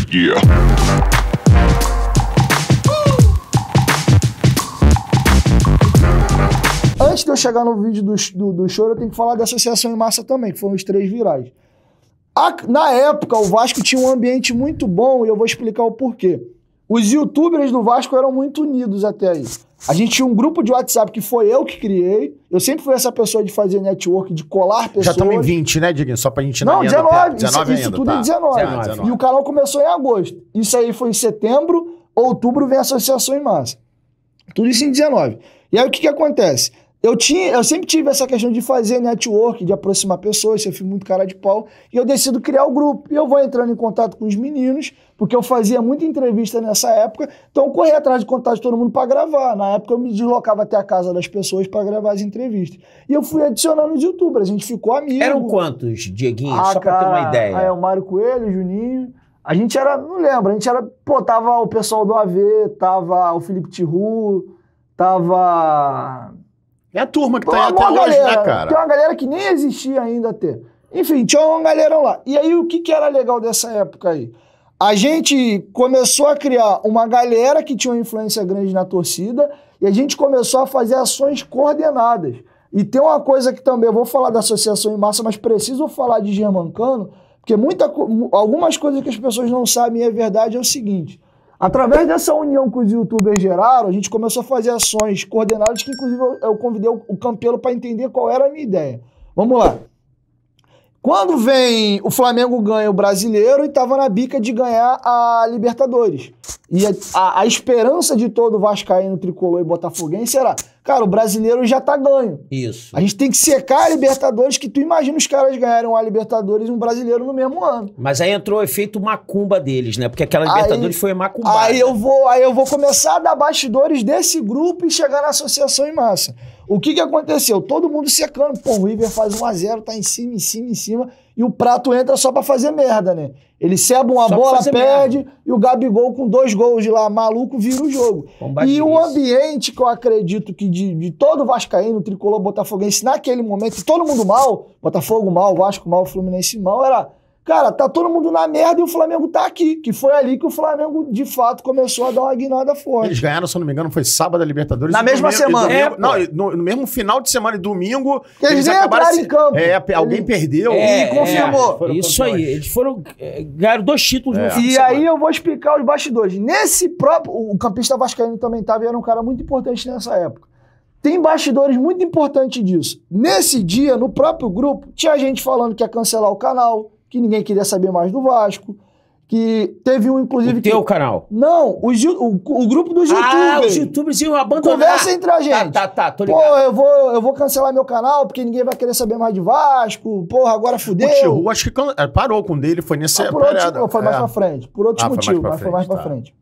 Yeah. Antes de eu chegar no vídeo do choro, eu tenho que falar da associação em massa também, que foram os 3 virais. Na época, o Vasco tinha um ambiente muito bom e eu vou explicar o porquê. Os youtubers do Vasco eram muito unidos até aí. A gente tinha um grupo de WhatsApp que foi eu que criei. Eu sempre fui essa pessoa de fazer network, de colar pessoas. Já estamos em 20, né, Diguinho? Só pra gente... Não, 19. 19 isso ainda, tudo tá. em 19. E o canal começou em agosto. Isso aí foi em setembro, outubro vem a associação em massa. Tudo isso em 19. E aí o que acontece? Eu sempre tive essa questão de fazer network, de aproximar pessoas, eu fui muito cara de pau, e eu decido criar o grupo. E eu vou entrando em contato com os meninos, porque eu fazia muita entrevista nessa época, então eu corri atrás de contato de todo mundo para gravar. Na época eu me deslocava até a casa das pessoas para gravar as entrevistas. E eu fui adicionando os youtubers, a gente ficou amigo. Eram quantos, Dieguinho? Só para ter uma ideia. O Mário Coelho, o Juninho. A gente era, não lembro, a gente era, tava o pessoal do AV, tava o Felipe Tiru, tava... É a turma que tá aí até hoje, né, cara? Tem uma galera que nem existia ainda até. Enfim, tinha uma galera lá. E aí, o que era legal dessa época aí? A gente começou a criar uma galera que tinha uma influência grande na torcida e a gente começou a fazer ações coordenadas. E tem uma coisa que também, eu vou falar da associação em massa, mas preciso falar de Germancano, porque algumas coisas que as pessoas não sabem e é verdade é o seguinte... Através dessa união que os youtubers geraram, a gente começou a fazer ações coordenadas que, inclusive, eu convidei o Campelo para entender qual era a minha ideia. Vamos lá. Quando vem o Flamengo ganha o Brasileiro e estava na bica de ganhar a Libertadores. E a esperança de todo vascaíno, tricolor e botafoguense era, cara, o Brasileiro já tá ganho. Isso. A gente tem que secar a Libertadores, que tu imagina os caras ganharam a Libertadores e um Brasileiro no mesmo ano. Mas aí entrou o efeito macumba deles, né? Porque aquela Libertadores foi macumbada. Aí eu vou começar a dar bastidores desse grupo e chegar na associação em massa. O que aconteceu? Todo mundo secando. Pô, o River faz 1-0, tá em cima, em cima, em cima. E o Prato entra só pra fazer merda, né? Ele ceba uma bola, perde, merda. E o Gabigol com 2 gols de lá, maluco, vira o jogo. E o ambiente que eu acredito que de todo vascaíno, tricolor, botafoguense, naquele momento, todo mundo mal, Botafogo mal, Vasco mal, Fluminense mal, era... Cara, tá todo mundo na merda e o Flamengo tá aqui. Que foi ali que o Flamengo, de fato, começou a dar uma guinada forte. Eles ganharam, se eu não me engano, foi sábado a Libertadores. Na mesma semana. No mesmo final de semana e domingo. Eles acabaram em campo. Alguém perdeu. E confirmou. Isso aí. Eles foram... ganharam 2 títulos no fim de E semana. aí eu vou explicar os bastidores. Nesse próprio... O campista vascaíno também tava e era um cara muito importante nessa época. Tem bastidores muito importantes disso. Nesse dia, no próprio grupo, tinha gente falando que ia cancelar o canal, que ninguém queria saber mais do Vasco, que teve um, inclusive... O teu canal? Não, o grupo dos youtubers. Os youtubers iam abandonar. Conversa entre a gente. Tá, tô ligado. Pô, eu vou cancelar meu canal porque ninguém vai querer saber mais de Vasco. Porra, agora fudeu. O Tiru, acho que parou com o dele, foi nesse... Foi mais pra frente. Por outros motivos, mas foi mais pra frente.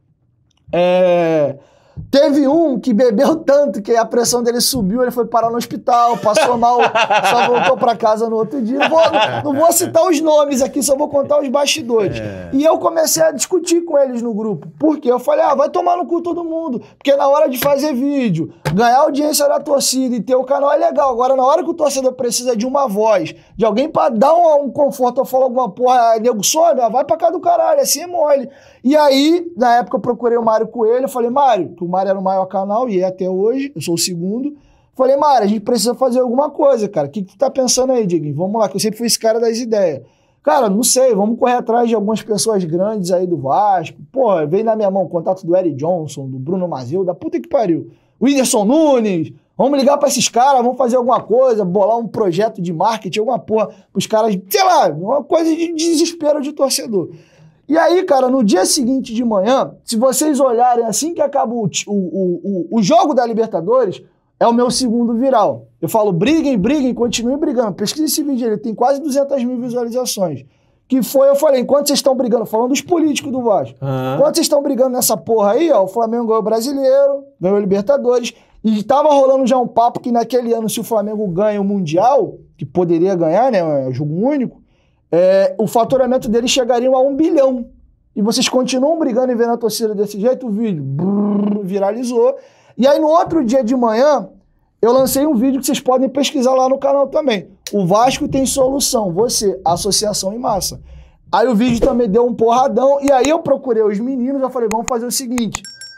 Teve um que bebeu tanto que a pressão dele subiu, ele foi parar no hospital, passou mal, só voltou pra casa no outro dia. Não vou citar os nomes aqui, só vou contar os bastidores. E eu comecei a discutir com eles no grupo. Por quê? Eu falei, vai tomar no cu todo mundo. Porque na hora de fazer vídeo, ganhar audiência da torcida e ter o canal é legal. Agora, na hora que o torcedor precisa de uma voz, de alguém pra dar um conforto ou falar alguma porra, nego some, vai pra cá do caralho, assim é mole. E aí, na época eu procurei o Mário Coelho, eu falei, Mário, que o Mário era o maior canal e é até hoje, eu sou o segundo. Falei, Mário, a gente precisa fazer alguma coisa, cara. O que tu tá pensando aí, Diguinho? Vamos lá, que eu sempre fui esse cara das ideias. Cara, não sei, vamos correr atrás de algumas pessoas grandes aí do Vasco. Porra, veio na minha mão o contato do Eric Johnson, do Bruno Mazeu, da puta que pariu. O Whindersson Nunes, vamos ligar pra esses caras, vamos fazer alguma coisa, bolar um projeto de marketing, alguma porra, pros caras, sei lá, uma coisa de desespero de torcedor. E aí, cara, no dia seguinte de manhã, se vocês olharem assim que acaba o jogo da Libertadores, é o meu segundo viral. Eu falo, briguem, continuem brigando. Pesquisa esse vídeo, ele tem quase 200 mil visualizações. Que foi, eu falei, enquanto vocês estão brigando, falando dos políticos do Vasco, enquanto vocês estão brigando nessa porra aí, ó, o Flamengo ganhou o Brasileiro, ganhou a Libertadores, e tava rolando já um papo que naquele ano, se o Flamengo ganha o Mundial, que poderia ganhar, né, é um jogo único, o faturamento deles chegaria a 1 bilhão. E vocês continuam brigando e vendo a torcida desse jeito, o vídeo viralizou. E aí, no outro dia de manhã, eu lancei um vídeo que vocês podem pesquisar lá no canal também. O Vasco tem solução. Você, associação em massa. Aí o vídeo também deu um porradão, e aí eu procurei os meninos, eu falei, vamos fazer o seguinte,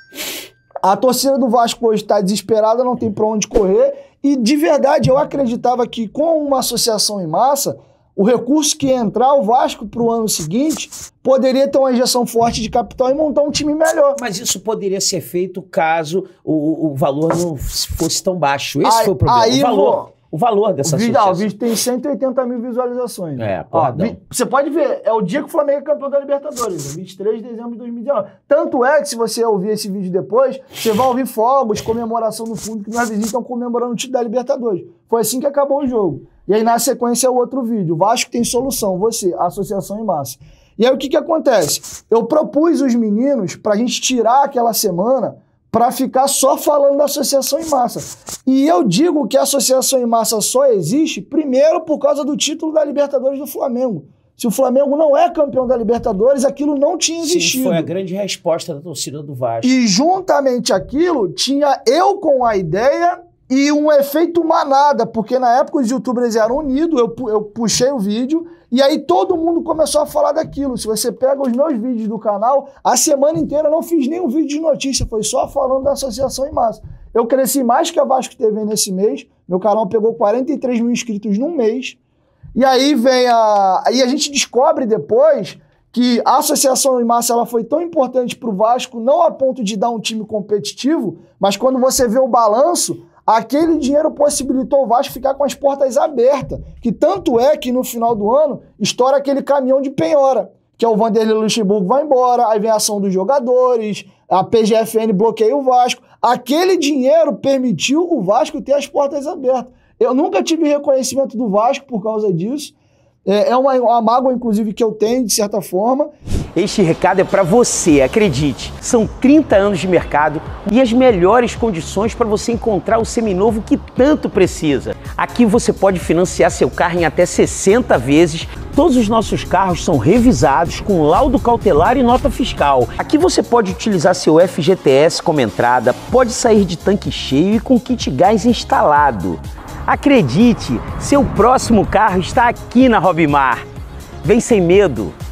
a torcida do Vasco hoje tá desesperada, não tem pra onde correr, e de verdade eu acreditava que com uma associação em massa, o recurso que ia entrar, o Vasco pro ano seguinte, poderia ter uma injeção forte de capital e montar um time melhor. Mas isso poderia ser feito caso o valor não fosse tão baixo. Esse foi o problema. Aí o valor dessa associação. O vídeo tem 180 mil visualizações. Perdão. Você pode ver, é o dia que o Flamengo é campeão da Libertadores, 23 de dezembro de 2019. Tanto é que se você ouvir esse vídeo depois, você vai ouvir fogos, comemoração no fundo, que nós vizinhos estão comemorando o título da Libertadores. Foi assim que acabou o jogo. E aí na sequência é o outro vídeo. O Vasco tem solução, você, a associação em massa. E aí o que acontece? Eu propus os meninos pra gente tirar aquela semana para ficar só falando da associação em massa. E eu digo que a associação em massa só existe, primeiro, por causa do título da Libertadores do Flamengo. Se o Flamengo não é campeão da Libertadores, aquilo não tinha existido. Sim, foi a grande resposta da torcida do Vasco. E juntamente aquilo, tinha eu com a ideia e um efeito manada, porque na época os youtubers eram unidos, eu puxei o vídeo, e aí todo mundo começou a falar daquilo. Se você pega os meus vídeos do canal, a semana inteira eu não fiz nenhum vídeo de notícia, foi só falando da associação em massa. Eu cresci mais que a Vasco TV nesse mês, meu canal pegou 43 mil inscritos num mês, e aí aí a gente descobre depois que a associação em massa ela foi tão importante para o Vasco, não a ponto de dar um time competitivo, mas quando você vê o balanço, aquele dinheiro possibilitou o Vasco ficar com as portas abertas, que tanto é que no final do ano estoura aquele caminhão de penhora, que é o Vanderlei Luxemburgo vai embora, aí vem a ação dos jogadores, a PGFN bloqueia o Vasco. Aquele dinheiro permitiu o Vasco ter as portas abertas. Eu nunca tive reconhecimento do Vasco por causa disso. É uma mágoa, inclusive, que eu tenho, de certa forma. Este recado é para você, acredite. São 30 anos de mercado e as melhores condições para você encontrar o seminovo que tanto precisa. Aqui você pode financiar seu carro em até 60 vezes. Todos os nossos carros são revisados com laudo cautelar e nota fiscal. Aqui você pode utilizar seu FGTS como entrada, pode sair de tanque cheio e com kit gás instalado. Acredite, seu próximo carro está aqui na Hobmar. Vem sem medo.